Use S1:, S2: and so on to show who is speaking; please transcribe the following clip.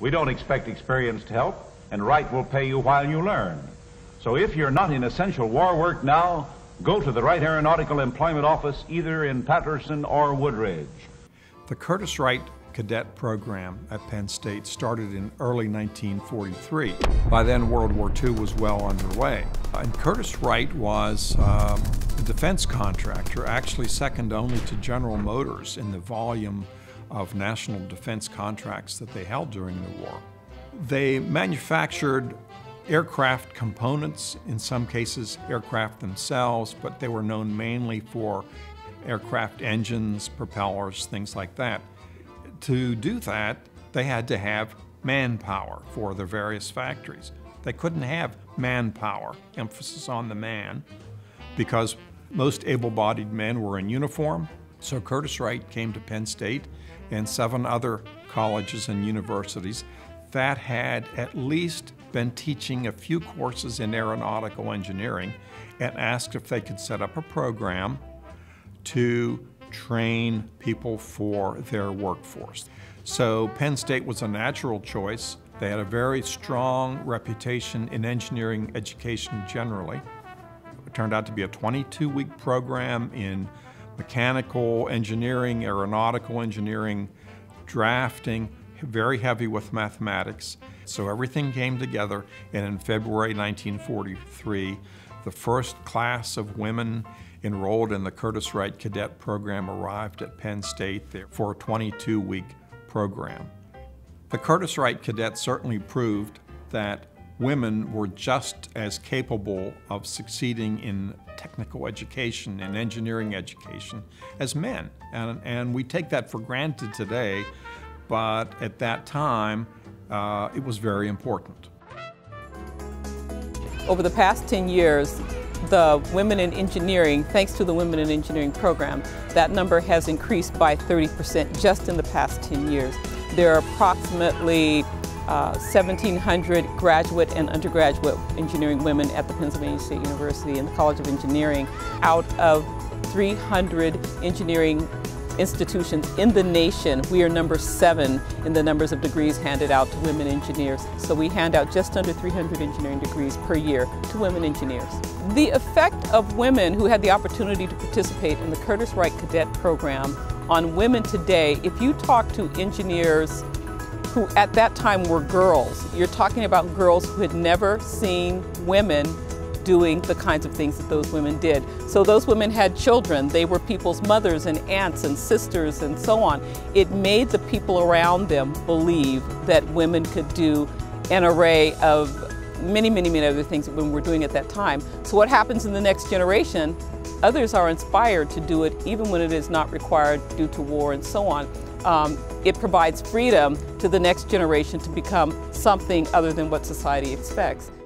S1: We don't expect experienced help, and Wright will pay you while you learn. So if you're not in essential war work now, go to the Wright Aeronautical Employment Office either in Patterson or Woodridge.
S2: The Curtiss-Wright cadet program at Penn State started in early 1943. By then, World War II was well underway. And Curtiss-Wright was a defense contractor, actually second only to General Motors in the volume of national defense contracts that they held during the war. They manufactured aircraft components, in some cases aircraft themselves, but they were known mainly for aircraft engines, propellers, things like that. To do that, they had to have manpower for their various factories. They couldn't have manpower, emphasis on the man, because most able-bodied men were in uniform. So Curtiss-Wright came to Penn State and 7 other colleges and universities that had at least been teaching a few courses in aeronautical engineering and asked if they could set up a program to train people for their workforce. So Penn State was a natural choice. They had a very strong reputation in engineering education generally. It turned out to be a 22-week program in mechanical engineering, aeronautical engineering, drafting, very heavy with mathematics. So everything came together, and in February 1943, the first class of women enrolled in the Curtiss-Wright cadet program arrived at Penn State there for a 22-week program. The Curtiss-Wright cadets certainly proved that women were just as capable of succeeding in technical education and engineering education as men. And we take that for granted today, but at that time, it was very important.
S3: Over the past 10 years, the women in engineering, thanks to the Women in Engineering program, that number has increased by 30% just in the past 10 years. There are approximately 1,700 graduate and undergraduate engineering women at the Pennsylvania State University and the College of Engineering out of 300 engineering institutions in the nation. We are number 7 in the numbers of degrees handed out to women engineers. So we hand out just under 300 engineering degrees per year to women engineers. The effect of women who had the opportunity to participate in the Curtiss-Wright cadet program on women today, if you talk to engineers who at that time were girls, you're talking about girls who had never seen women doing the kinds of things that those women did. So those women had children. They were people's mothers and aunts and sisters and so on. It made the people around them believe that women could do an array of many, many, many other things that women were doing at that time. So what happens in the next generation, others are inspired to do it even when it is not required due to war and so on. It provides freedom to the next generation to become something other than what society expects.